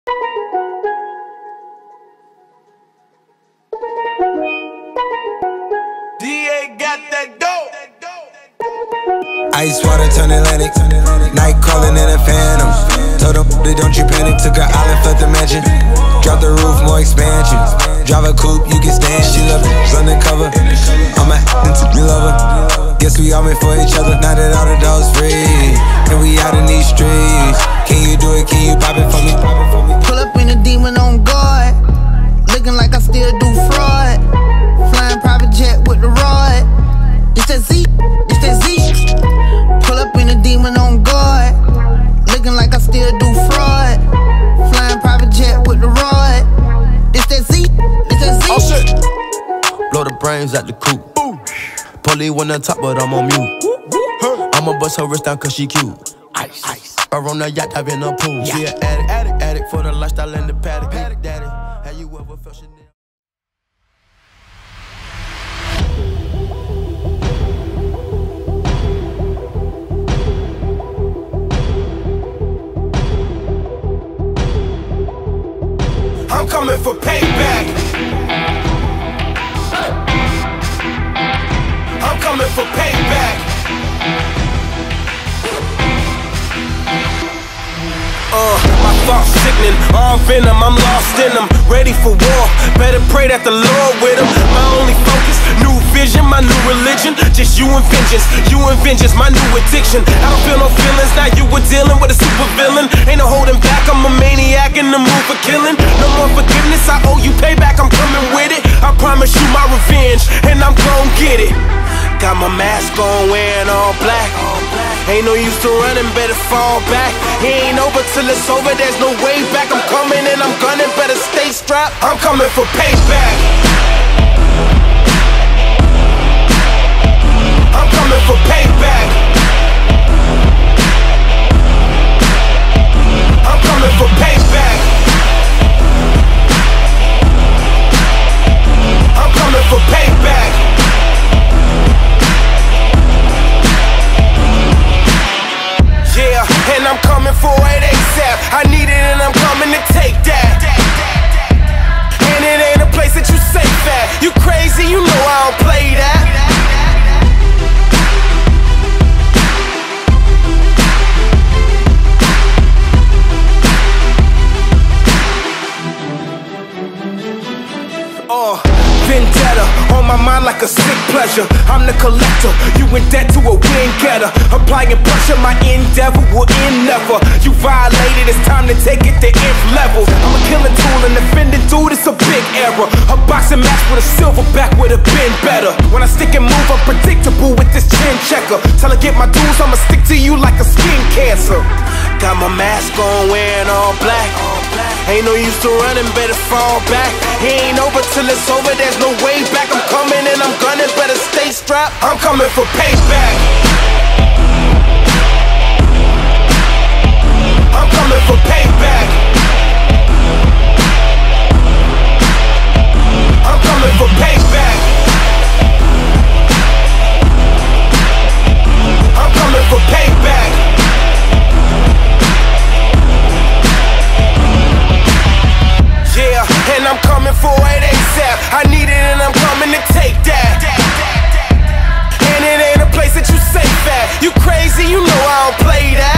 DA got that dope. Ice water turn Atlantic, night calling in a phantom. Told them don't you panic, took her island, fled the mansion. Drop the roof, more expansion. Drive a coupe, you can stand. She love it, undercover. I'm a lover. Guess we all made for each other. Now that all the dogs free, and we out in these streets. Can you do it? Can you pop it for me? Pull up in a demon on guard, looking like I still do fraud. Flying private jet with the rod. This that Z, this that Z. Pull up in a demon on guard, looking like I still do fraud. Flying private jet with the rod. This that Z, this that Z. Oh shit. Blow the brains out the coop. Police on the top, but I'm on mute. I'ma bust her wrist down cause she cute. Ice, ice. Or on the yacht, dive in the pool. She an addict for the lifestyle and the paddock. Daddy, have you ever felt Chanel? I'm coming for payback. I'm coming for payback. My thoughts sickening, all venom, I'm lost in them. Ready for war, better pray that the Lord with them. My only focus, new vision, my new religion. Just you and vengeance, my new addiction. I don't feel no feelings, now you were dealing with a super villain. Ain't no holding back, I'm a maniac in the mood for killing. No more forgiveness, I owe you payback, I'm coming with it. I promise you my revenge, and I'm gon' get it. Got my mask on, wearing all black. Ain't no use to running, better fall back. It ain't over till it's over, there's no way back. I'm coming and I'm gunning, better stay strapped. I'm coming for payback. I'm coming for payback. I'm coming for payback. I'm coming for payback. Yeah, and I'm coming for it ASAP. I need it and I'm coming to take that. And it ain't a place that you safe at. You crazy, you know I don't play that. Vendetta, on my mind like a sick pleasure. I'm the collector, you in debt to a win getter. Applying pressure, my endeavor will end never. You violated, it's time to take it to nth level. I'm a killing tool and offending dude, it's a big error. A boxing match with a silverback would have been better. When I stick and move, I'm predictable with this chin checker. Till I get my dues, I'ma stick to you like a skin cancer. Got my mask on, wearing all black. Ain't no use to running, better fall back. It ain't over till it's over, there's no way back. I'm coming and I'm gunning, better stay strapped. I'm coming for payback. I'm coming for payback. I'm coming for payback. I'm coming for payback. Yeah, and I'm coming for it ASAP. I need it and I'm coming to take that. And it ain't a place that you safe at. You crazy, you know I don't play that.